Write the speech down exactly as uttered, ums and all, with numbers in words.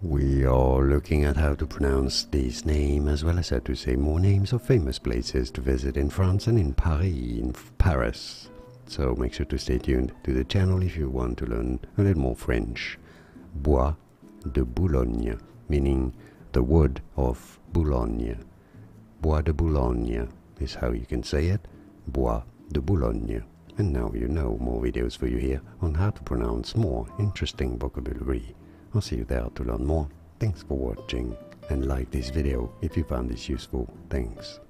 We are looking at how to pronounce this name as well as how to say more names of famous places to visit in France and in Paris, in Paris. So make sure to stay tuned to the channel if you want to learn a little more French. Bois de Boulogne, meaning the wood of Boulogne. Bois de Boulogne is how you can say it. Bois de Boulogne. And now you know, more videos for you here on how to pronounce more interesting vocabulary. I'll see you there to learn more. Thanks for watching, and like this video if you found this useful. Thanks.